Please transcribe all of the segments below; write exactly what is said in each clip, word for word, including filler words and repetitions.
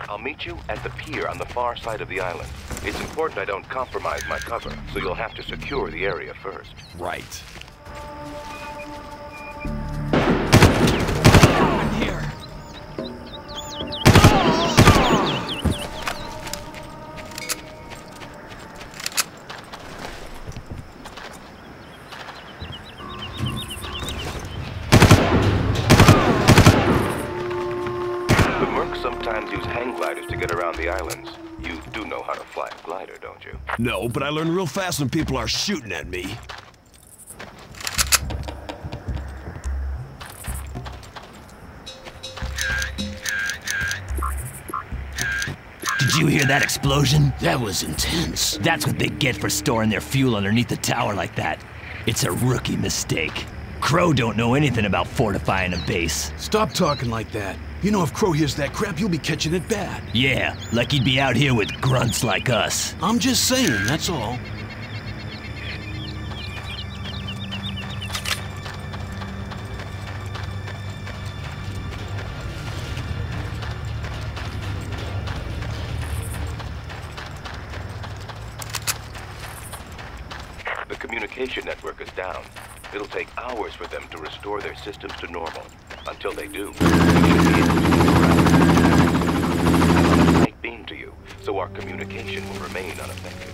I'll meet you at the pier on the far side of the island. It's important I don't compromise my cover, so you'll have to secure the area first. Right. I'm here. The Mercs sometimes use hang gliders to get around the islands. You do know how to fly a glider, don't you? No, but I learn real fast when people are shooting at me. Did you hear that explosion? That was intense. That's what they get for storing their fuel underneath the tower like that. It's a rookie mistake. Crow don't know anything about fortifying a base. Stop talking like that. You know if Crow hears that crap, you'll be catching it bad. Yeah, like he'd be out here with grunts like us. I'm just saying, that's all. The communication network is down. It'll take hours for them to restore their systems to normal. Until they do, we should be able to get around. I might beam to you, so our communication will remain unaffected.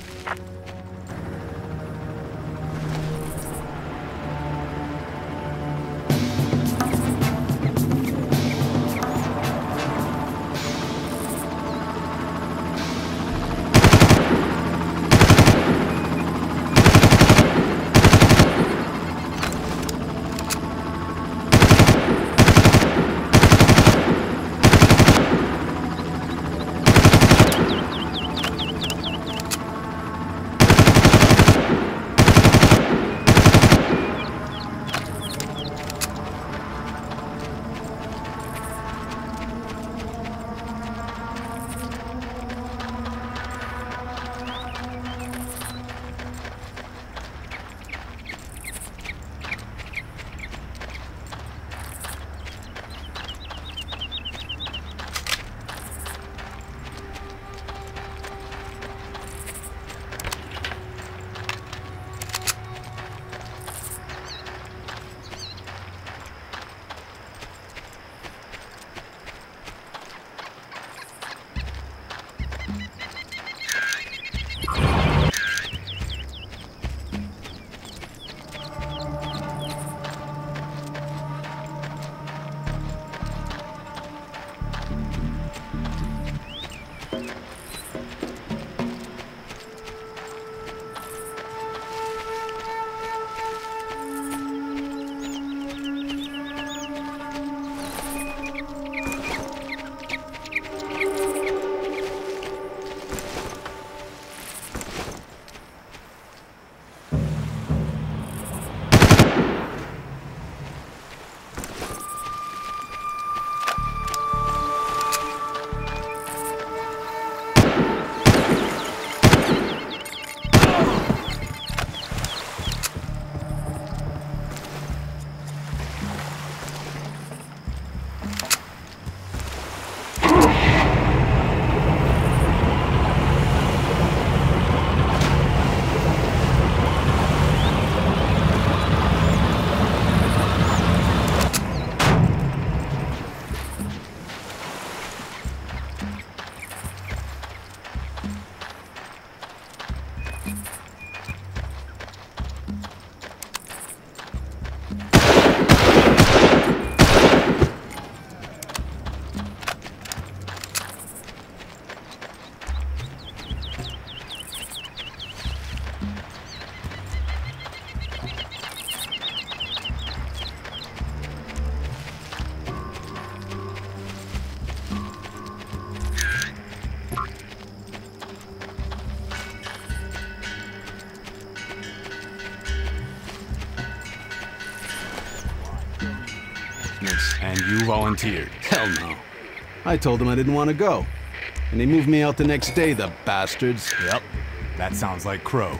And you volunteered? Hell no. I told them I didn't want to go. And they moved me out the next day, the bastards. Yep. That sounds like Crow.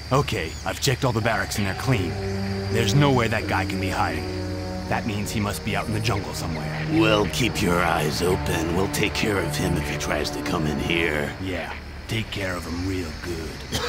Okay, I've checked all the barracks and they're clean. There's nowhere that guy can be hiding. That means he must be out in the jungle somewhere. Well, keep your eyes open. We'll take care of him if he tries to come in here. Yeah, take care of him real good.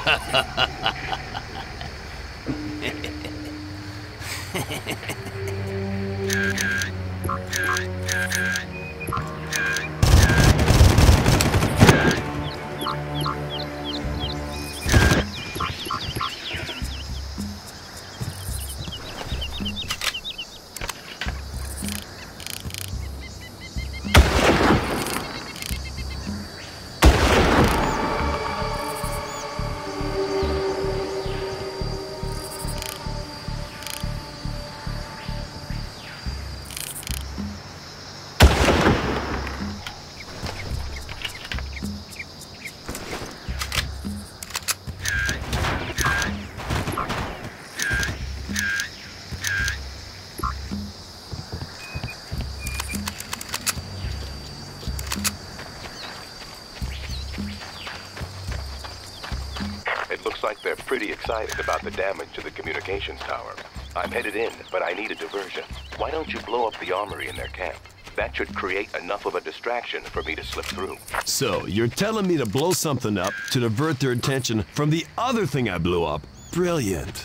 Looks like they're pretty excited about the damage to the communications tower. I'm headed in, but I need a diversion. Why don't you blow up the armory in their camp? That should create enough of a distraction for me to slip through. So, you're telling me to blow something up to divert their attention from the other thing I blew up? Brilliant.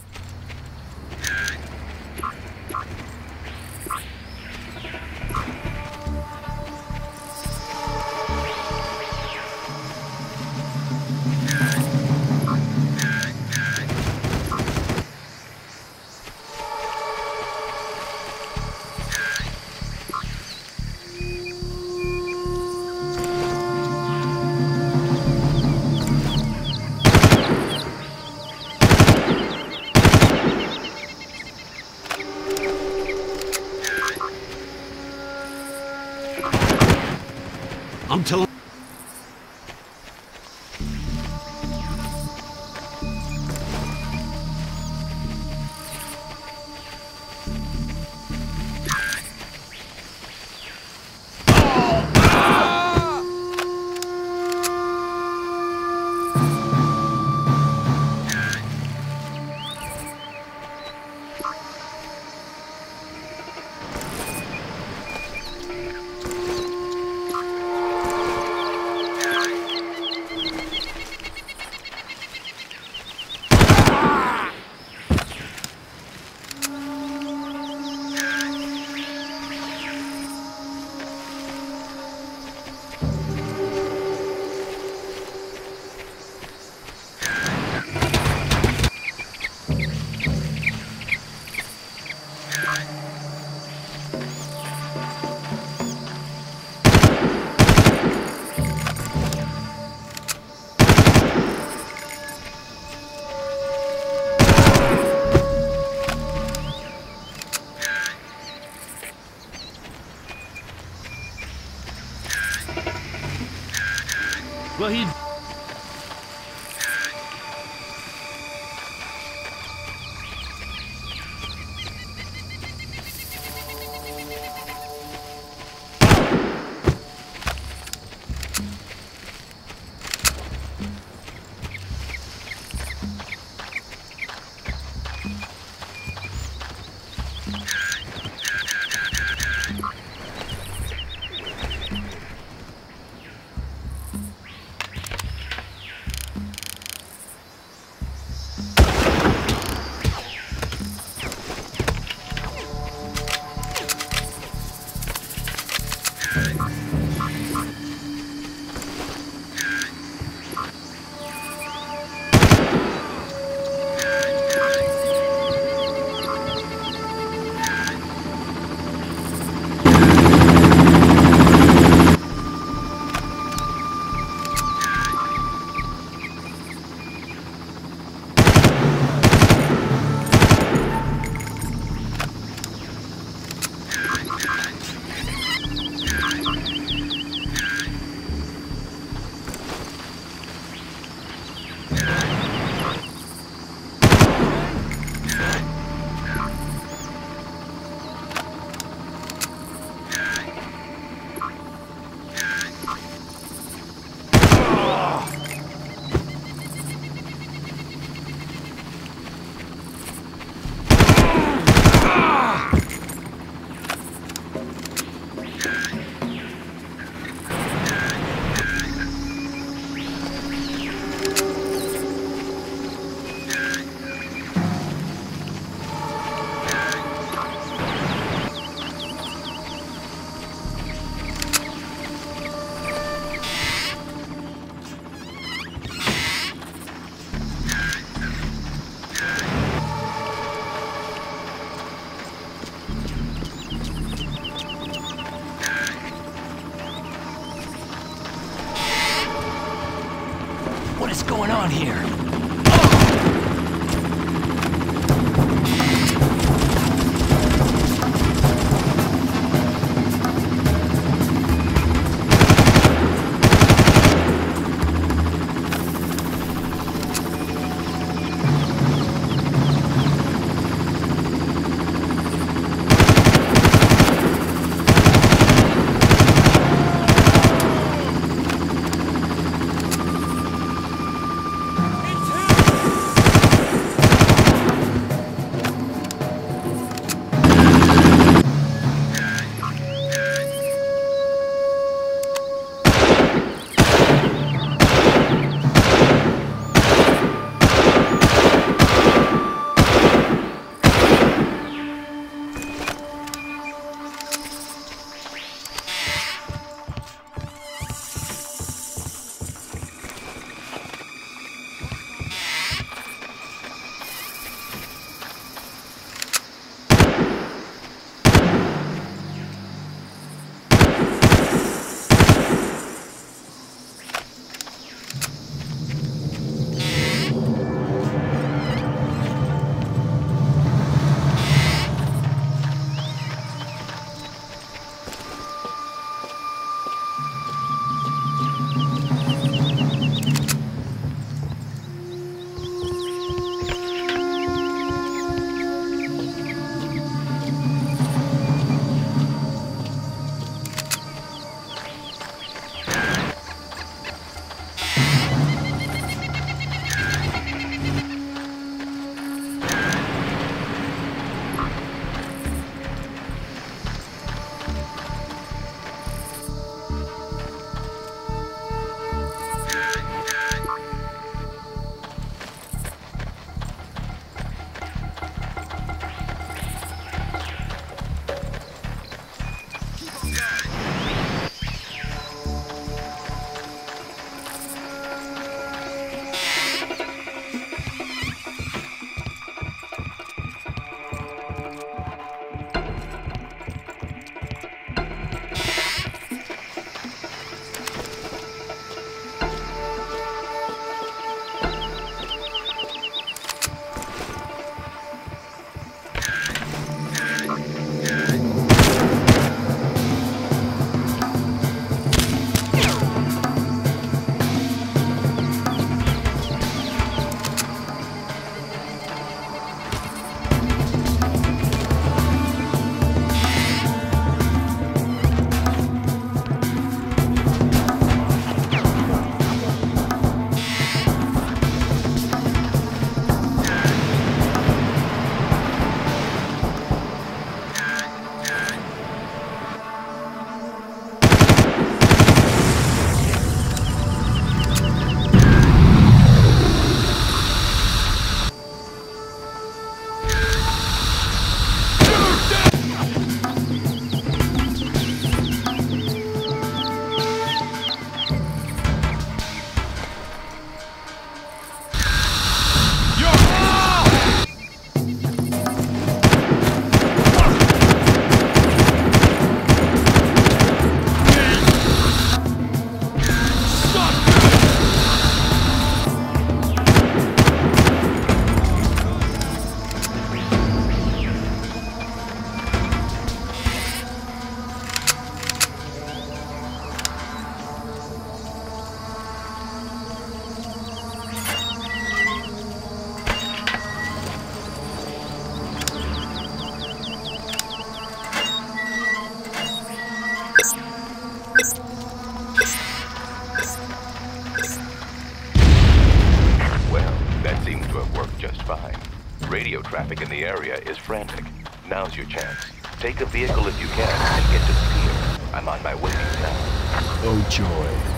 I'm telling... Well, he... on here? Radio traffic in the area is frantic. Now's your chance. Take a vehicle if you can and get to the pier. I'm on my way now. Oh, joy.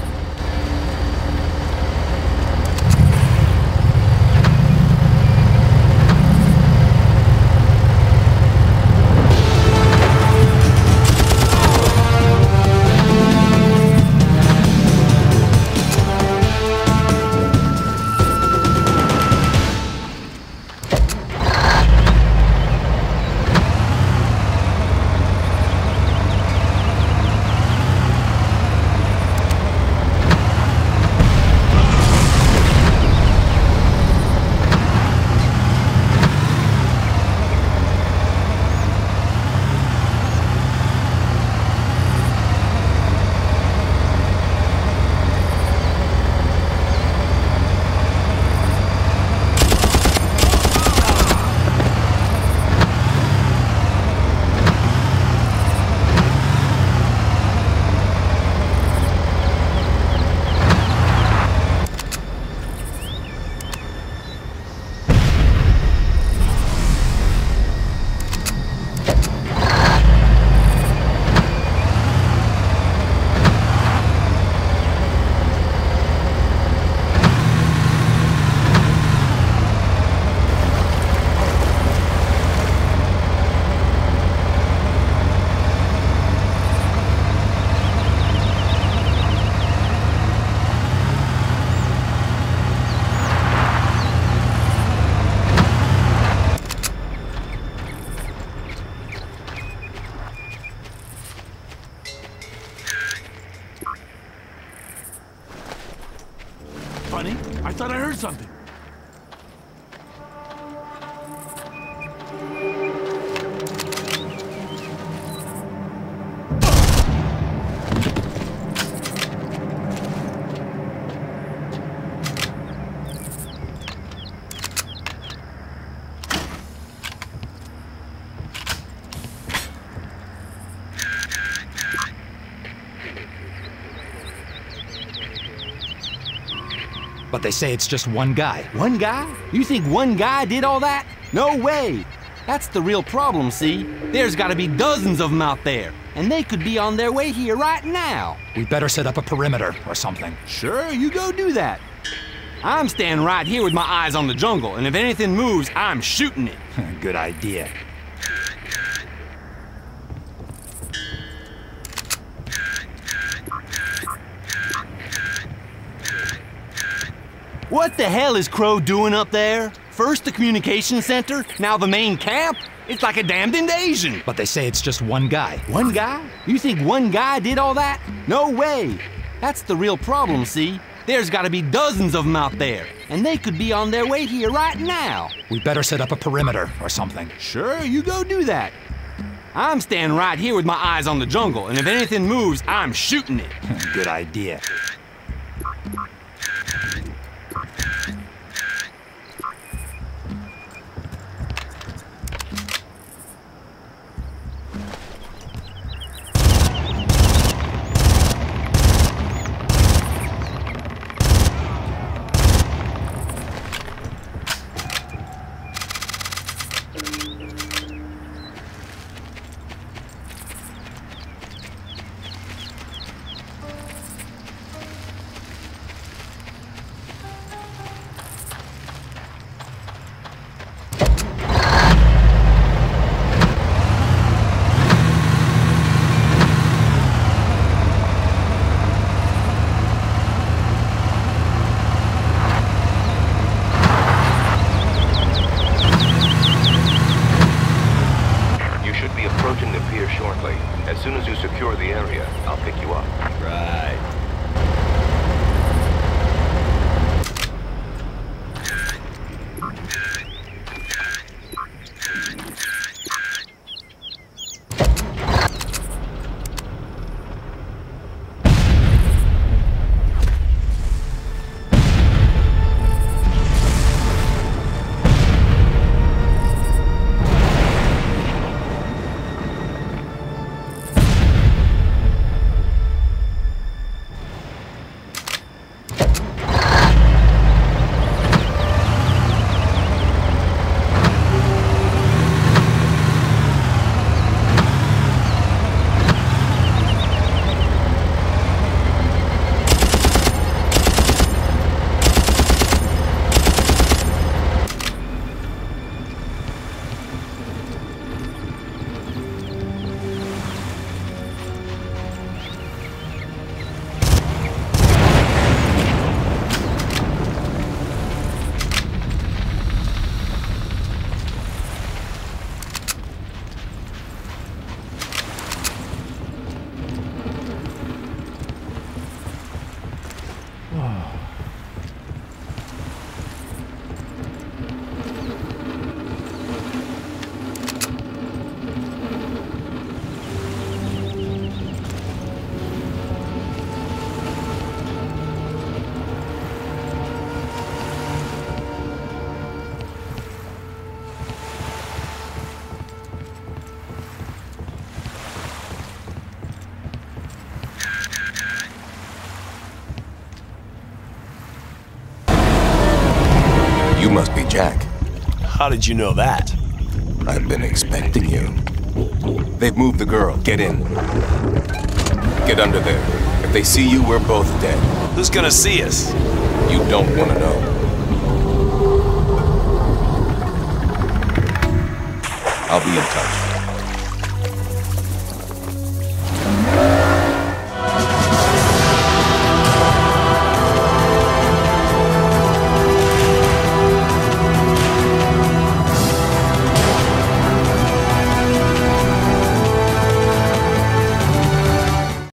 funny? I thought I heard something. But they say it's just one guy. One guy? You think one guy did all that? No way! That's the real problem, see? There's gotta be dozens of them out there, and they could be on their way here right now. We better set up a perimeter or something. Sure, you go do that. I'm standing right here with my eyes on the jungle, and if anything moves, I'm shooting it. Good idea. What the hell is Crow doing up there? First the communication center, now the main camp? It's like a damned invasion. But they say it's just one guy. One guy? You think one guy did all that? No way. That's the real problem, see? There's gotta be dozens of them out there, and they could be on their way here right now. We better set up a perimeter or something. Sure, you go do that. I'm standing right here with my eyes on the jungle, and if anything moves, I'm shooting it. Good idea. As soon as you secure the area, I'll pick you up. Right. You must be Jack. How did you know that? I've been expecting you. They've moved the girl. Get in. Get under there. If they see you, we're both dead. Who's gonna see us? You don't want to know. I'll be in touch.